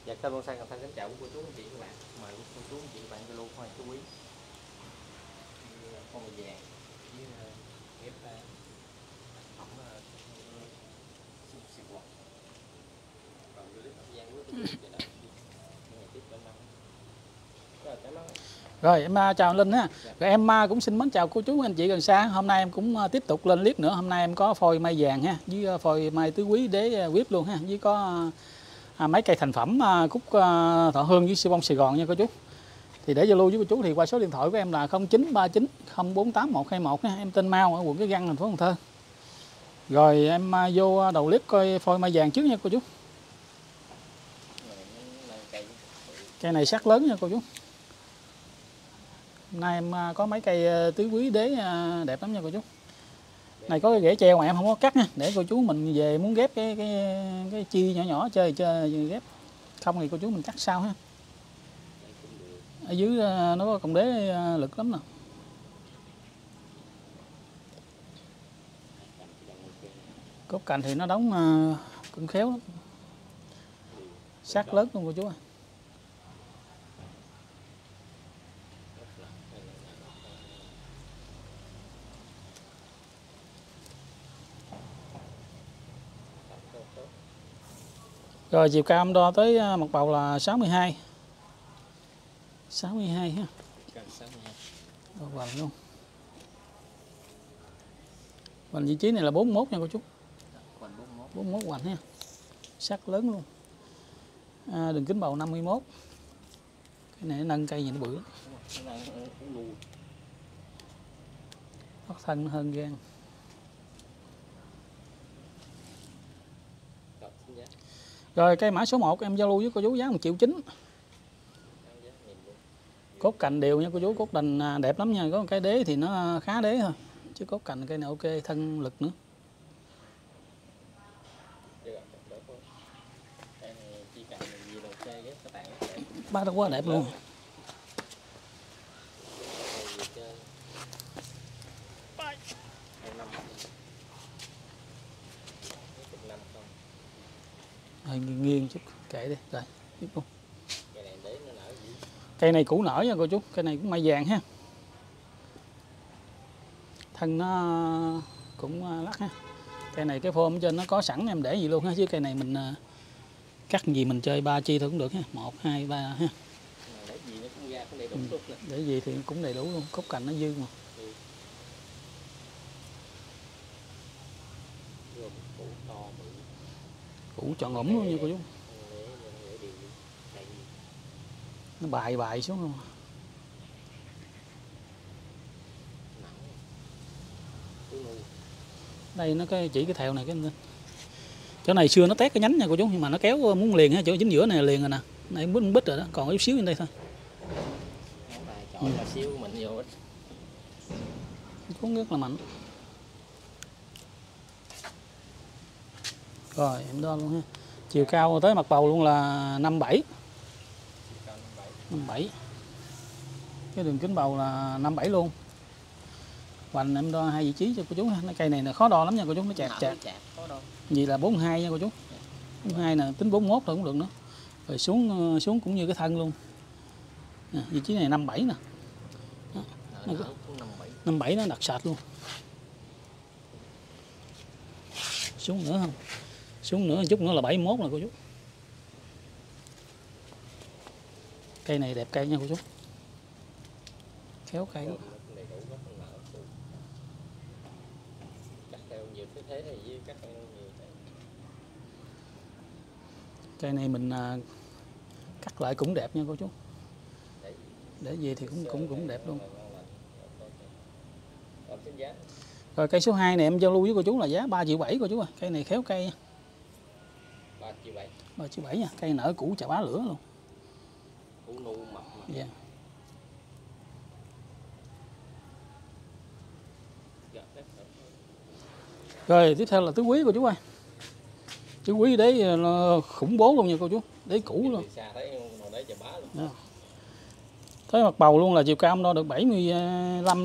Dạ, kênh Bonsai Cần Thơ kính chào cô chú anh chị các bạn. Mời cô chú anh chị các bạn lưu hoa chú quý. Con mày vàng với ghép ẩm xịt quạt. Còn vô clip thời gian của tôi chờ đợi. Ngày tiếp bên năm. Rồi cảm ơn. Rồi em chào Linh ha. Rồi em cũng xin mến chào cô chú anh chị gần xa. Hôm nay em cũng tiếp tục lên clip nữa. Hôm nay em có phôi mai vàng ha, với phôi mai tứ quý đế whip luôn ha, với có mấy cây thành phẩm cúc Thọ Hương với siêu bông Sài Gòn nha cô chú. Thì để giao lưu với cô chú thì qua số điện thoại của em là 0939 048 121 nha. Em tên Mau ở quận Cái Răng, thành phố Cần Thơ. Rồi em vô đầu clip coi phôi mai vàng trước nha cô chú. Cây này sắc lớn nha cô chú. Hôm nay em có mấy cây tứ quý đế đẹp lắm nha cô chú. Này có cái rễ treo mà em không có cắt nha, để cô chú mình về muốn ghép cái chi nhỏ nhỏ chơi ghép. Không thì cô chú mình cắt sau ha. Ở dưới nó có cọng đế lực lắm nè. Cốt cành thì nó đóng cũng khéo lắm. Sắc lớn luôn cô chú ơi. Rồi chiều cao em đo tới mặt bầu là 62. 62 ha. Vành luôn. Vành vị trí này là 41 nha cô chú. 41 vành ha. Sắc lớn luôn. Đường kính bầu 51. Cái này nó nâng cây nhìn nó bự lắm. Thoát thân nó hơn gan. Rồi cây mã số 1 em giao lưu với cô chú giá 1,9 triệu. Cốt cành đều nha cô chú, cốt cành đẹp lắm nha, có một cái đế thì nó khá đế thôi. Chứ cốt cành cây này ok, thân lực nữa. Bác nó quá đẹp luôn. Rồi, nghiêng chút, kệ đi, rồi, tiếp luôn. Cây này củ nở nha cô chú, cây này cũng mai vàng ha. Thân nó cũng lắc ha. Cây này cái phôm trên nó có sẵn em để gì luôn ha, chứ cây này mình cắt gì mình chơi 3 chi thôi cũng được ha, 1, 2, 3 ha. Để gì thì cũng đầy đủ luôn, cốt cành nó dư mà. Củ tròn ủng luôn nha cô chú. Nó bài xuống luôn. Đây nó chỉ cái thèo này cái chỗ này xưa nó tét cái nhánh nha cô chú, nhưng mà nó kéo muốn liền ha, chỗ chính giữa này liền rồi nè. Này bít rồi đó, còn chút xíu trên đây thôi. Cuốn rất là mạnh. Rồi em đo luôn ha. Chiều cao tới mặt bầu luôn là 57. 57. Cái đường kính bầu là 57 luôn. Vành em đo 2 vị trí cho cô chú ha. Cây này là khó đo lắm nha cô chú, nó chạc. Vì là 42 nha cô chú. 42 nè, tính 41 thôi cũng được nữa. Rồi xuống cũng như cái thân luôn. Nè, vị trí này 57 nè. Đó. 57 nó đặc sệt luôn. Xuống nữa không? Xuống nữa chút nữa là 71 nè cô chú. Cây này đẹp cây nha cô chú. Khéo cây. Cây này mình cắt lại cũng đẹp nha cô chú. Để gì thì cũng đẹp luôn. Rồi cây số 2 này em giao lưu với cô chú là giá 3,7 triệu cô chú ơi. Cây này khéo cây. 3,7 triệu nha. Cây nở củ chà bá lửa luôn. Củ nu mập. Dạ. Rồi tiếp theo là tứ quý cô chú ơi. Tứ quý đấy nó khủng bố luôn nha cô chú. Đấy cũ luôn. Đó. Tới mặt bầu luôn là chiều cao đo được 75 đi.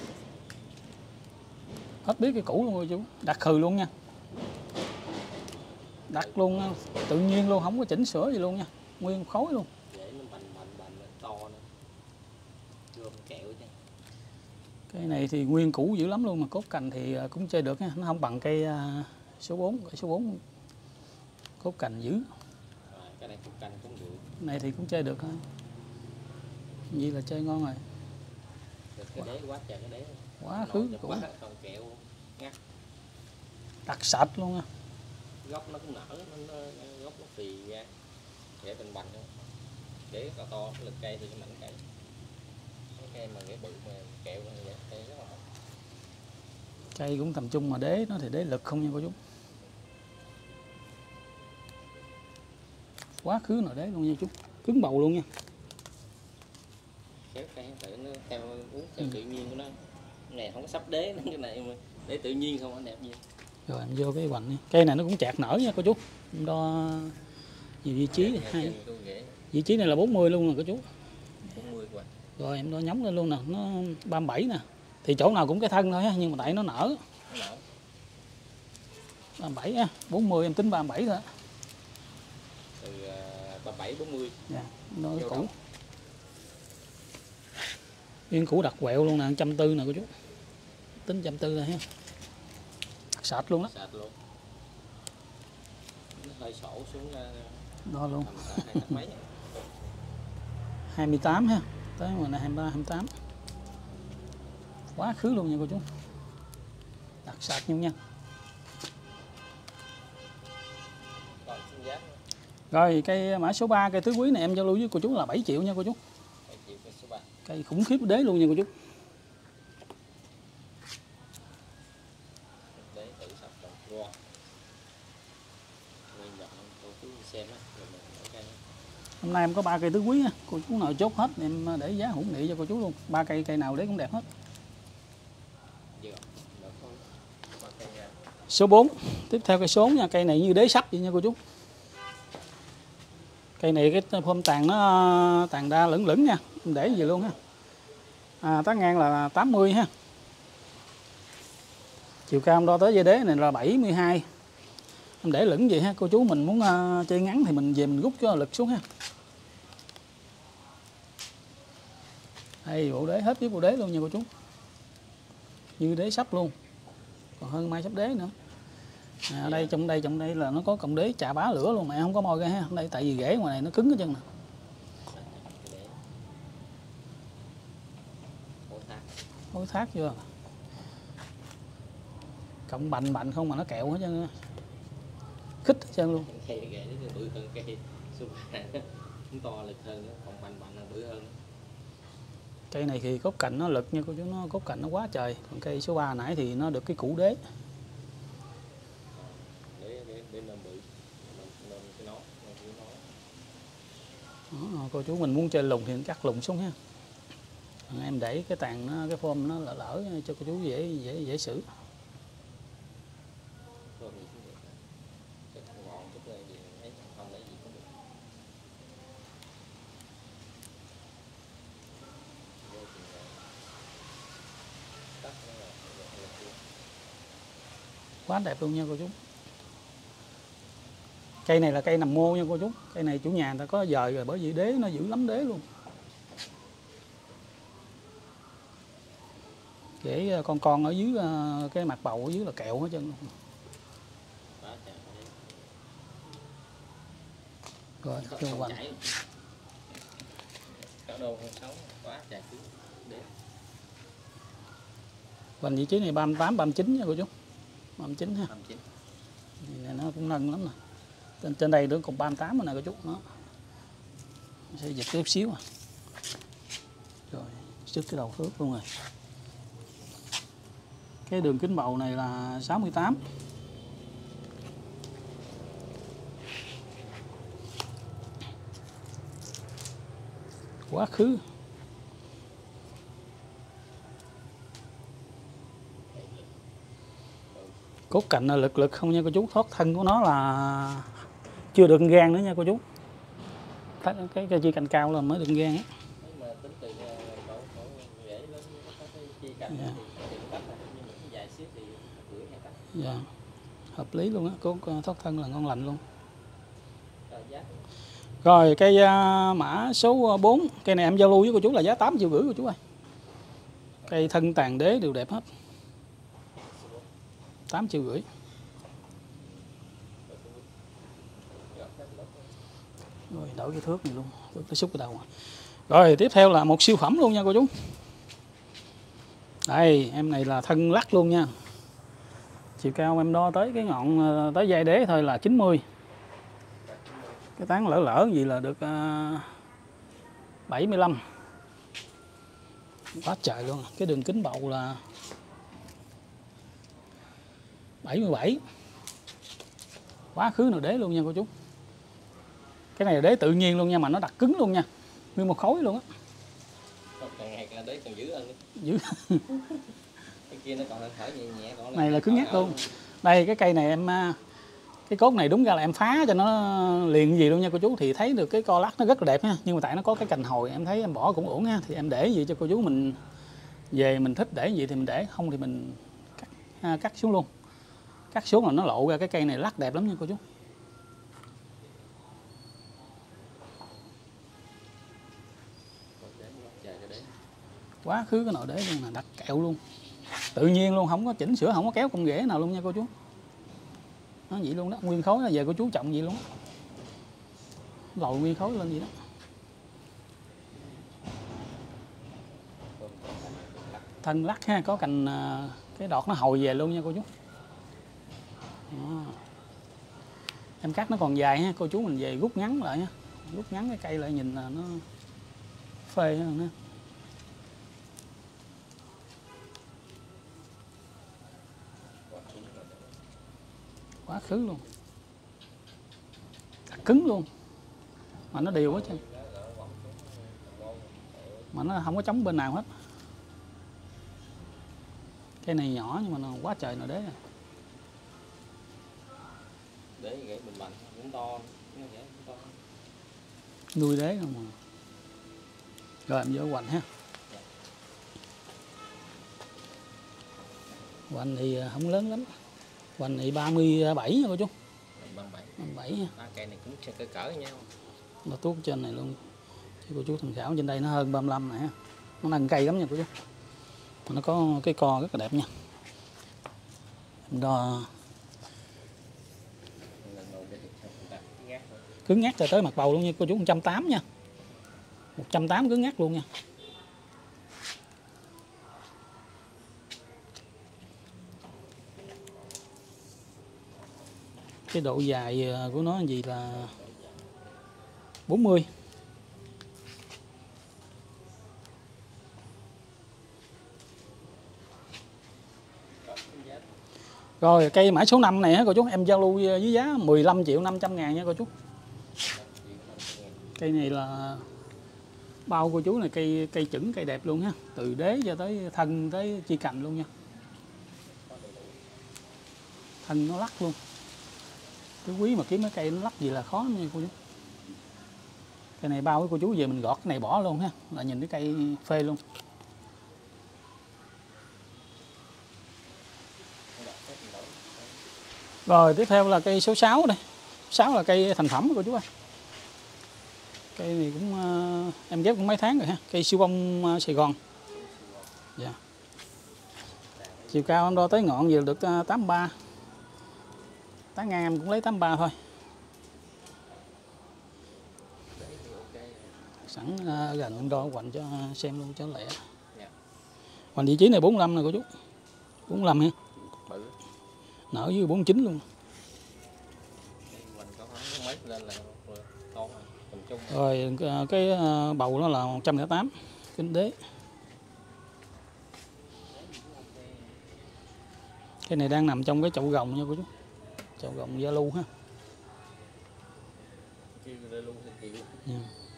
Hết biết cái cũ luôn cô chú. Đặt khừ luôn nha. Đặt luôn, tự nhiên luôn, không có chỉnh sửa gì luôn nha. nguyên khối luôn. Dễ nó bành to nữa. Gom kẹo chứ. Cây này thì nguyên củ dữ lắm luôn, mà cốt cành thì cũng chơi được ha. Nó không bằng cây số 4, cây số 4 cốt cành dữ. Cái này cốt cành cũng được. Cái này thì cũng chơi được thôi. Vậy là chơi ngon rồi. Được cái đế quá trời cái đế. Quá khứ củ. Quá còn kẹo ngắt. Đặc sạch luôn á. Gốc nó cũng nở, gốc nó phì ra. Rễ bành luôn. Rễ to to, cái lực cây thì cái mảnh cây. Cái cây mà rễ bự mà kẹo nó vậy, cây rất là mỏng. Cây cũng tầm trung mà đế nó thì đế lực không nha cô chú. Quá khứ nồi đế luôn nha chú, cứng bầu luôn nha. Kéo cây tự nó theo tự nhiên của nó. Cái này không có sắp đế, cái này mà để tự nhiên không nó đẹp gì. Rồi em vô cái hoành đi. Cây này nó cũng chạc nở nha cô chú. Em đo nhiều vị trí hay. Vị trí này là 40 luôn nè cô chú. 40 quả. Rồi em đo nhóng lên luôn nè, nó 37 nè. Thì chỗ nào cũng cái thân thôi á, nhưng mà tại nó nở. Nó nở. 37 á, 40 em tính 37 thôi. Từ 37 40. Dạ, nó cái củ. Nguyên củ đặc quẹo luôn nè, 140 nè cô chú. Tính 140 thôi ha. Sạch luôn đó. Sạch luôn. Nó hơi sổ xuống Đo luôn. 2 mấy. 28 ha. Tới ngoài này 23, 28. Quá khứ luôn nha cô chú. Đặc sạch nhau nha. Còn xin giá. Rồi cây mã số 3 cây tứ quý này em giao lưu với cô chú là 7 triệu nha cô chú. 7 triệu cây số 3. Cây khủng khiếp đế luôn nha cô chú. Để thử sắp rồi. Wow. Nguyên dọn cô chú xem á, rồi mình lấy cây. Hôm nay em có 3 cây tứ quý nha. Cô chú nào chốt hết em để giá hữu nghị cho cô chú luôn. 3 cây cây nào đấy cũng đẹp hết. Vừa. Được thôi. 3 cây ra. Số 4. Tiếp theo cây số nha, cây này như đế sắt vậy nha cô chú. Cây này cái phôm tàn nó tàn đa lửng lửng nha, em để gì luôn ha. Tán ngang là 80 ha. Chiều cao em đo tới dây đế này là 72. Em để lửng vậy ha, cô chú mình muốn chơi ngắn thì mình về mình rút cho lực xuống ha. Đây bộ đế hết với bộ đế luôn nha cô chú. Như đế sắp luôn. Còn hơn mai sắp đế nữa. Ở đây trong đây là nó có cọng đế chà bá lửa luôn mà em không có moi ra ha. Đây tại vì rễ ngoài này nó cứng hết trơn nè. Hối thác chưa? Cộng bành không mà nó kẹo hết trơn. Khích hết trơn luôn. Cây ghệ nó bự hơn cây số 3. Nó to lực hơn nữa, còn bành là bự hơn. Cây này thì cốt cành nó lực nha cô chú, nó cốt cành nó quá trời. Còn cây số 3 nãy thì nó được cái củ đế. Để nó bự. Nên cái nó. Đó, cô chú mình muốn chơi lùng thì cắt lùng xuống ha. Còn em để cái tàn nó cái phôm nó lỡ cho cô chú dễ xử. Quá đẹp luôn nha cô chú. Cây này là cây nằm mô nha cô chú. Cây này chủ nhà người ta có dời rồi bởi vì đế nó giữ lắm đế luôn. Để con ở dưới cái mặt bầu ở dưới là kẹo hết trơn luôn. Rồi kêu hoành. Hoành vị trí này 38, 39 nha cô chú. 39 ha. 39. Này nó cũng nâng lắm nè. Trên đây nữa còn 38 rồi nè cô chú. Nó sẽ giật chút xíu à. Rồi, trước cái đầu thước luôn rồi. Cái đường kính bầu này là 68. Quá khứ. Cốt cạnh là lực không nha cô chú. Thoát thân của nó là chưa được gan nữa nha cô chú. Cái chi cành cao là mới được gan á. Dạ. Hợp lý luôn á, cốt thoát thân là ngon lành luôn. Rồi cây mã số 4, cây này em giao lưu với cô chú là giá 8,5 triệu cô chú ơi. Cây thân tàn đế đều đẹp hết. 8,5 triệu. Rồi đổi cái thước này luôn, cái xúc ở đầu. Rồi tiếp theo là một siêu phẩm luôn nha cô chú. Đây, em này là thân lắc luôn nha. Chiều cao em đo tới cái ngọn tới dây đế thôi là 90. Cái tán lỡ lỡ gì là được 75. Quá trời luôn. Cái đường kính bầu là 77. Quá khứ nồi đế luôn nha cô chú. Cái này là đế tự nhiên luôn nha, mà nó đặc cứng luôn nha. Nguyên một khối luôn á. Càng ngày là đế càng dữ hơn. Dữ. Cái kia nó còn thở nhẹ nhẹ, còn này là cứng nhắc luôn. Đây cái cây này em, cái cốt này đúng ra là em phá cho nó liền gì luôn nha cô chú, thì thấy được cái co lắc nó rất là đẹp ha. Nhưng mà tại nó có cái cành hồi em thấy em bỏ cũng ổn ha, thì em để gì cho cô chú mình về mình thích để gì thì mình để, không thì mình cắt xuống luôn. Cắt xuống là nó lộ ra cái cây này lắc đẹp lắm nha cô chú. Quá khứ cái nồi đế luôn là đặt kẹo luôn, tự nhiên luôn, không có chỉnh sửa, không có kéo công ghế nào luôn nha cô chú. Nó vậy luôn đó, nguyên khối là về cô chú trọng vậy luôn, lồi nguyên khối lên vậy đó. Thân lắc ha, có cành cái đọt nó hồi về luôn nha cô chú. Đó. Em cắt nó còn dài ha, cô chú mình về rút ngắn lại ha, rút ngắn cái cây lại nhìn là nó phê hơn ha. Quá khứ luôn, cứng luôn mà nó đều quá chứ, mà nó không có chống bên nào hết. Cây này nhỏ nhưng mà nó quá trời nồi đế à. Đế gãy bình bành cũng to, Nuôi đế không mà. Rồi em vô hoành ha. Hoành thì không lớn lắm, hoành thì 37 nha cô chú. 37 ha. Ba cây này cũng cỡ cỡ nhau. Nó tuốt trên này luôn. Chứ cô chú tham khảo, trên đây nó hơn 35 này ha. Nó nâng cây lắm nha cô chú. Nó có cái co rất là đẹp nha. Em đo cứng ngắt rồi tới mặt bầu luôn nha cô chú, 180 nha. 180 cứng ngắt luôn nha. Cái độ dài của nó gì là 40. Rồi cây mã số 5 này cô chú, em giao lưu với giá 15.500.000 nha cô chú. Cây này là bao cô chú này, cây chững, cây đẹp luôn ha, từ đế cho tới thân tới chi cành luôn nha. Thân nó lắc luôn. Cái quý mà kiếm cái cây nó lắc gì là khó nha cô chú. Cây này bao với cô chú về mình gọt cái này bỏ luôn ha, là nhìn cái cây phê luôn. Rồi tiếp theo là cây số 6 đây. 6 là cây thành phẩm của chú ơi. Cây này cũng em ghép cũng mấy tháng rồi ha. Cây siêu bông Sài Gòn. Dạ. Chiều cao em đo tới ngọn gì được 83. Tán ngang em cũng lấy 83 thôi. Sẵn gần em đo hoành cho xem luôn cho lẹ. Hoành vị trí này 45 nè cô chú. 45 ha. Nở dưới 49 luôn. Rồi cái bầu nó là 108 kinh đế. Cái này đang nằm trong cái chậu gồng nha cô chú. Chậu gồng da lu ha. Yeah.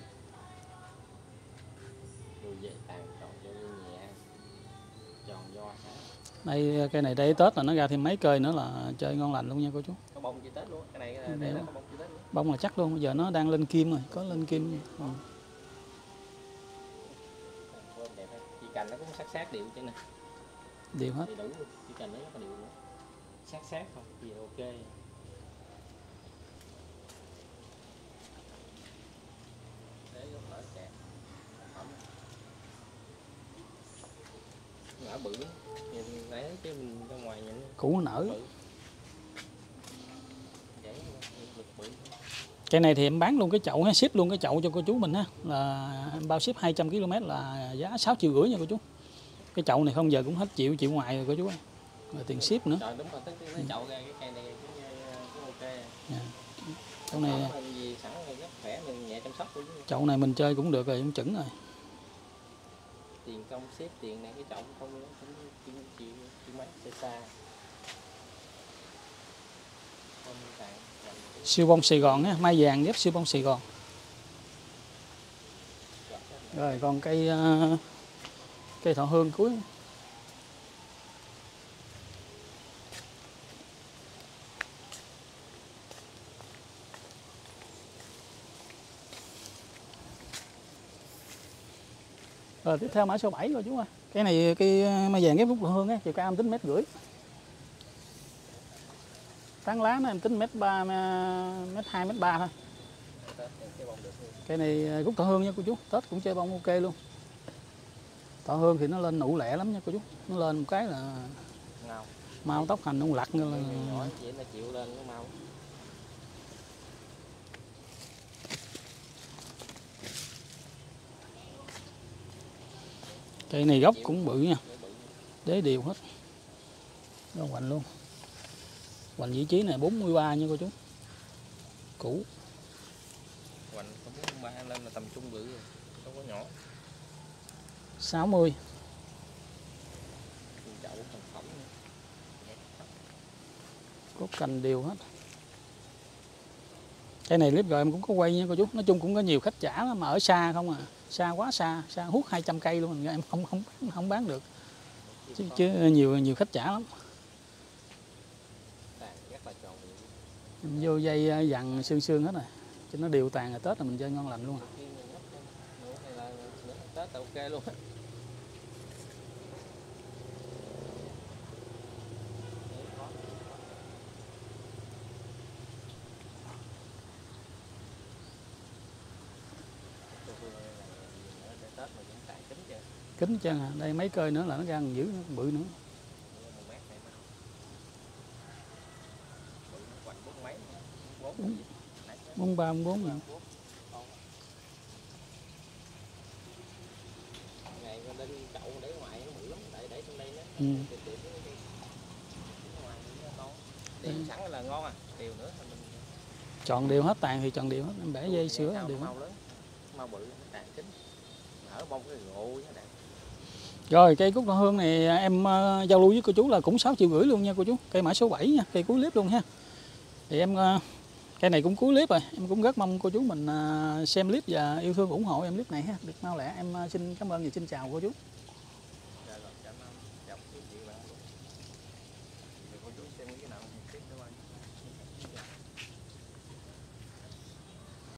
Đây cây này đây Tết là nó ra thêm mấy cây nữa là chơi ngon lành luôn nha cô chú. Có bông chi Tết luôn, cái này để là có bông chi Tết luôn. Bông là chắc luôn, bây giờ nó đang lên kim rồi, có lên kim. Chi cành nó cũng sát đều chứ nè. Đều hết. Đầy đủ luôn, chi cành nó rất là đều luôn. Sát thôi, thì ok. nở bự nhìn nãy chứ mình ra ngoài nhìn củ nó nở. bự. Vậy lực bự. Cây này thì em bán luôn cái chậu ha, ship luôn cái chậu cho cô chú mình ha, là em bao ship 200 km là giá 6,5 triệu nha cô chú. Cái chậu này không giờ cũng hết triệu ngoài rồi cô chú ơi. Rồi tiền ship nữa. Trời đúng rồi, cái chậu ra cái cây này cũng ok. Dạ. Chậu này gì sẵn rất khỏe mình nhẹ chăm sóc của chậu này mình chơi cũng được rồi, cũng chuẩn rồi. Tiền công xếp tiền này cái chậu không chịu mấy xa. Siêu bông Sài Gòn nhé, mai vàng ghép siêu bông Sài Gòn. Rồi còn cây thọ hương cuối. Rồi tiếp theo mã số 7 rồi chú ơi. Cái này cây mai vàng ghép Phúc Thọ Hương á, chiều cao em tính 1,5 m. Tán lá nó em tính 1,3 m, 1,2 m, 1,3 m thôi. Cây này Cúc Thọ Hương nha cô chú, Tết cũng chơi bông ok luôn. Thọ Hương thì nó lên nụ lẹ lắm nha cô chú, nó lên một cái là mau tóc hành nó lặt như là nhỏ vậy nó chịu lên nó mau. Cây này gốc cũng bự nha, đế đều hết, nó hoành luôn. Hoành vị trí này 43 nha cô chú, cũ. Hoành có 43 lên là tầm trung bự rồi, không có nhỏ. 60. Chậu thành phẩm nữa. Có cành đều hết. Cái này clip rồi em cũng có quay nha cô chú, nói chung cũng có nhiều khách trả lắm, mà ở xa không à, xa quá xa hút 200 cây luôn, em không bán được. Chứ nhiều khách trả lắm. Em vô dây dằn xương hết rồi, cho nó đều tàn rồi Tết là mình chơi ngon lành luôn. Tết ok luôn. Kính chân à, đây mấy cây nữa là nó ra còn dữ bự nữa. Bốn ba bốn nữa. Sẵn là ngon à, đều nữa. Chọn đều hết, tàn thì chọn đều hết, em bẻ dây sữa đều hết. Mau bự tàn kính. Nở bông cái gỗ với đẹp. Rồi cây Cúc Thọ Hương này em giao lưu với cô chú là cũng 6,5 triệu luôn nha cô chú. Cây mã số 7 nha, cây cuối clip luôn ha. Thì em cây này cũng cuối clip rồi, em cũng rất mong cô chú mình xem clip và yêu thương ủng hộ em clip này ha. Được mau lẹ em xin cảm ơn và xin chào cô chú.